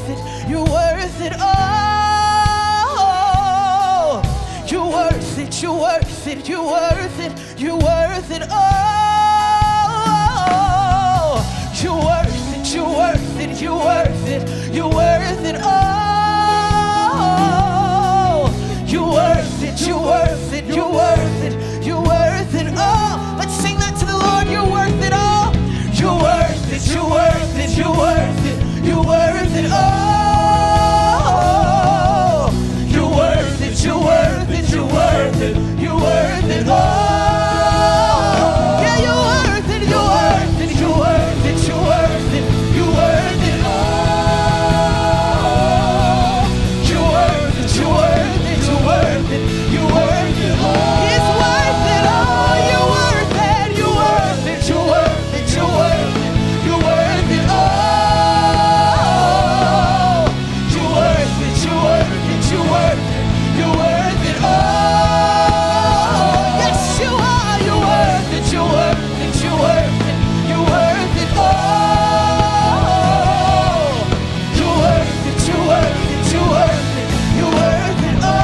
worth it. You're worth it. Oh, you're worth it. You're worth it. You're worth it. You're worth it. Oh, you're worth it. You're worth it. You're worth it. You're worth it. Oh, you're worth it. You're worth it. You're worth it. You're worth it. Oh, let's sing that to the Lord. You're worth it. Oh, you're worth it. You're worth it. You're worth it. You're worth it. Oh, you're worth it. You're worth it. You're worth it. You're worth it. Oh, yeah, you're worth it. You're worth it. You're worth it. You're worth it. You're worth it. Oh, you're worth it. You're worth it. You're worth it. You're worth it. Oh, it's worth it. Oh, you're worth it. You're worth it. You're worth it. You're worth it. You're worth it. Oh, you're worth it. You're worth it. You're worth it. You're worth it. Oh, yes, you are. You're worth it. You're worth it. You're worth it. You're worth it. Oh, you're worth it. You're worth it. You're worth it. You're worth it. Oh,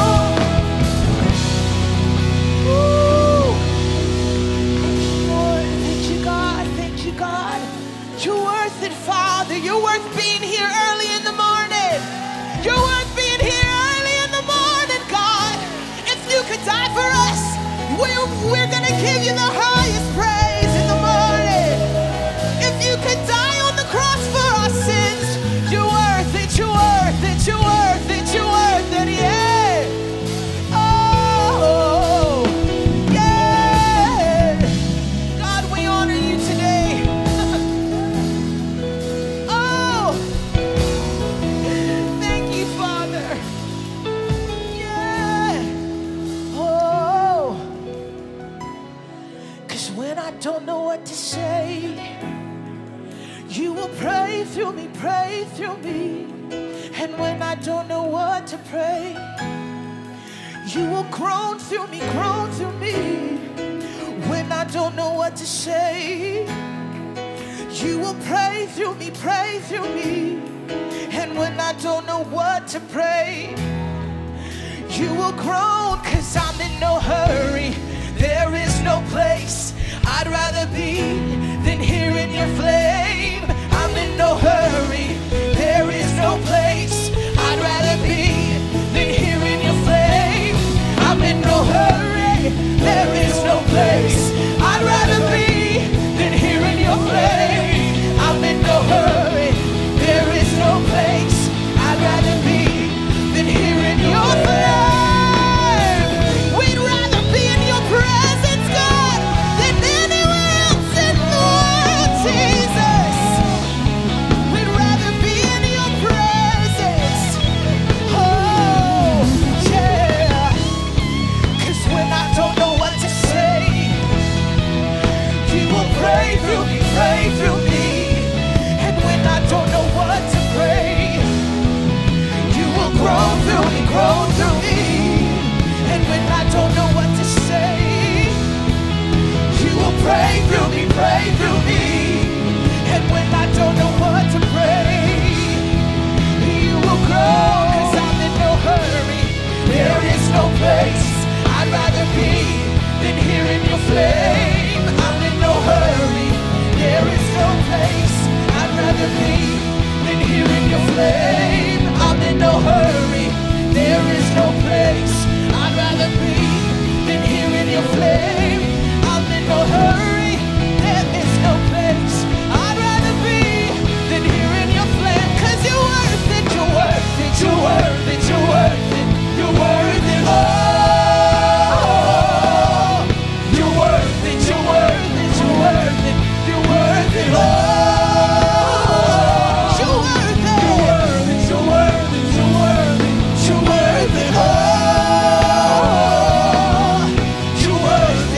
ooh. Lord, thank you, God. Thank you, God. You're worth it, Father. You're worth being here early in the morning. You're worth being here early in the morning, God. If you could die for us, we're going to give you the highest praise in the morning. If you could die on the cross for our sins, you're worth it, you're worth it, you're worth it, you're worth it, yeah. Oh, yeah. God, we honor you today. Oh, thank you, Father. Yeah. Oh, 'cause when I don't know what to say, you will pray through me, pray through me. And when I don't know what to pray, you will groan through me, groan through me. When I don't know what to say, you will pray through me, pray through me. And when I don't know what to pray, you will groan, 'cause I'm in no hurry. There is no place I'd rather be than here in your flame. I'm in no hurry. There is no place I'd rather be than here in your flame. I'm in no hurry. There is no place I'd rather be than here in your flame. I'm in no hurry. There is no place I'd rather be than here in your flame. We'd rather be in your presence, God, than anywhere else in the world, Jesus. We'd rather be in your presence. Oh, yeah. 'Cause when I don't know what to say, you will pray through me, pray through me. And when I don't know what to pray, you will grow through me, grow through me. And when I don't know what to say, you will pray through me, pray through me. And when I don't know what to pray, you will grow, 'cause I'm in no hurry. There is no place I'd rather be than here in your flame. I'm in no hurry. There is no place I'd rather be than here in your flame. I'm in no hurry. There is no place I'd rather be than here in your flame. I'm in no hurry. There is no place I'd rather be than here in your flame. 'Cause you're worth it, you're worth it, you're worth it, you're worth it, you're worth it. Oh, you're worth it, you're worth it, you're worth it, you're worth it. Oh, you're worth it, you're worth it, you're worth it, you're worth it, you're worth it. Oh, you're worth it.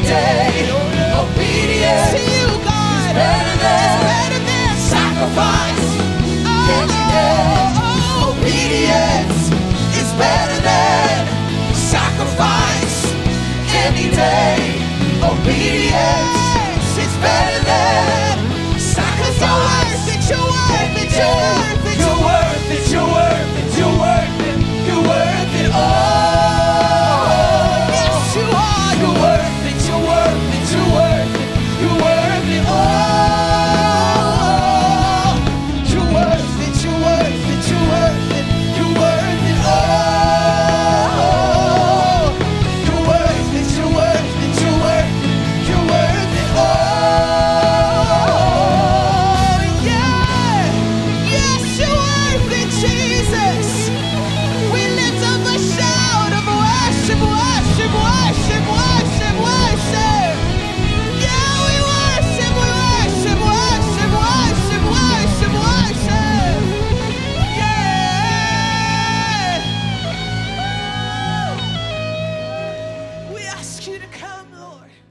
day. Obedience to you, God, is better than sacrifice. Any day. Obedience is better than sacrifice. Any day. Obedience is better than sacrifice. You're worth it, you're worth it, you're worth it, you're worth it, you're worth it, you're worth it all. Yes, you are. You're worth it, you're worth it, you're worth it, you're worth it all. You're worth it, you're worth it, you're worth it, you're worth it all. You're worth it, you're worth it, you're worth it, you're worth it all. Yeah, yes, you're worth it, Jesus. We lift up a shout of worship, worship, worship, worship, worship. Yeah, we worship, worship, worship, worship, worship, worship. Yeah. We ask you to come, Lord.